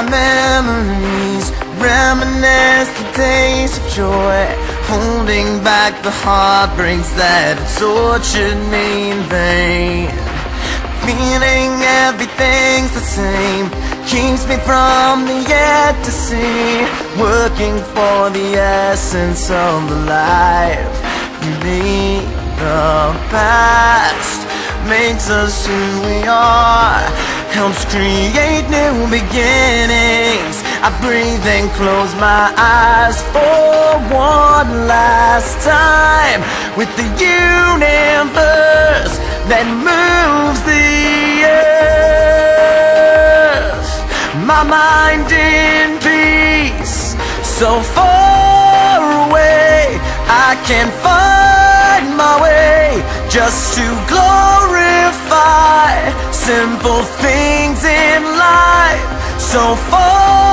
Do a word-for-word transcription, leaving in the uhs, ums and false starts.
memories, reminisce the days of joy, holding back the heartbreaks that have tortured me in vain. Feeling everything's the same keeps me from the yet to see, working for the essence of the life we lead. The past makes us who we are, helps create new beginnings. I breathe and close my eyes for one last time with the universe that moves the earth. My mind in peace, so far away, I can't find my way just to glorify simple things in life. So far